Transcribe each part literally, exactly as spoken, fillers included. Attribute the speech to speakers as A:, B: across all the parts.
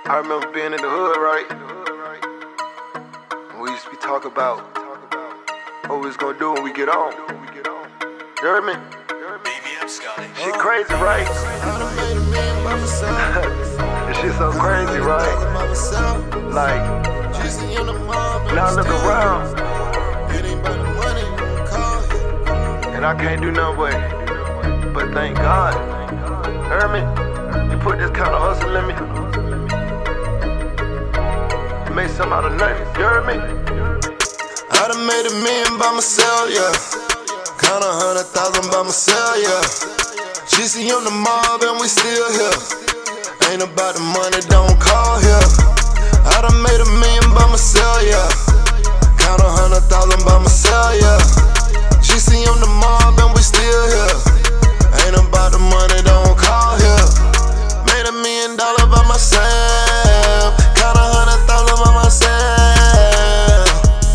A: I remember being in the hood, right? And we used to be talking about what we was gonna do when we get on. You heard me? Shit crazy, right? This shit so crazy, right? Like, now I look around and I can't do nothing but, but thank God. You heard me? You put this kind of hustle in me, make something out of nothing. You heard me?
B: I done made a million by myself, yeah. Count a hundred thousand by myself, yeah. G C on the mob and we still here. Ain't about the money, don't call here. I done made a million by myself, yeah. Count a hundred thousand by myself, yeah. G C on the mob and we still here. Ain't about the money, don't call here. Made a million dollars by myself. Count a hundred thousand by myself.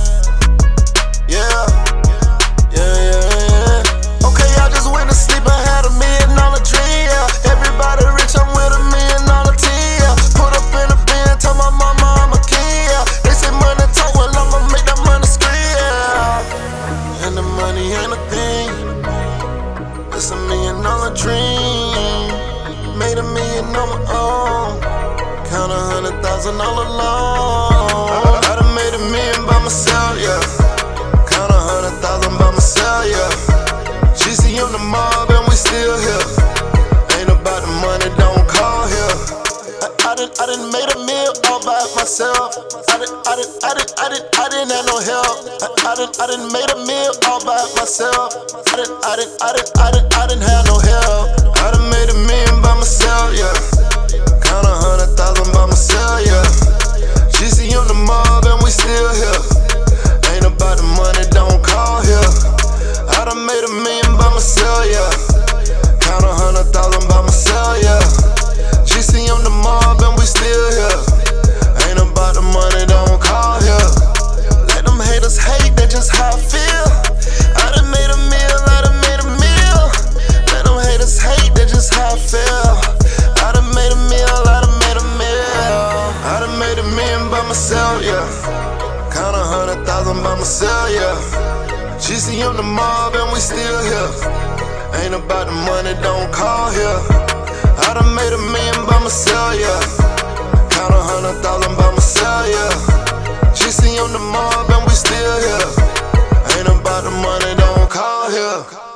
B: Yeah, yeah, yeah, yeah. Okay, I just went to sleep and had a million dollar dream, yeah. Everybody rich, I'm with a million dollar team, yeah. Put up in a bin, tell my mama I'm a king, yeah. They say money talk, well I'ma make that money scream, yeah. And the money ain't a thing, it's a million dollar dream. Made a million on my own, count a hundred thousand all alone. I done made a million by myself, yeah. Count a hundred thousand by myself, yeah. G C on the mob and we still here. Ain't about the money, don't call here. I, I done, I done made a meal all by myself. I done, I done, I done, I done, I didn't have no help. I, I done, I done made a meal all by myself. I done, I done, I done, I done, I didn't have no help. I done made a million by myself, yeah. Count a hundred thousand by myself, yeah. G C on the mob and we still here. Ain't about the money, don't call here. I done made a million by myself, yeah. Count a hundred thousand by myself, yeah. G C on the mob and we still here. Ain't about the money, don't call here. Let them haters hate, that's just how I feel. I done made a meal, I done made a meal. Let them haters hate, that's just how I feel. I done made a meal, I done made a meal. I done made a million by myself, yeah. Count a hundred thousand by myself, yeah. G C on the mob and we still here. Ain't about the money, don't call here. I done made a million by myself, yeah. Count a hundred thousand by myself, yeah. G C on the mob and we still here. Ain't about the money, don't call here.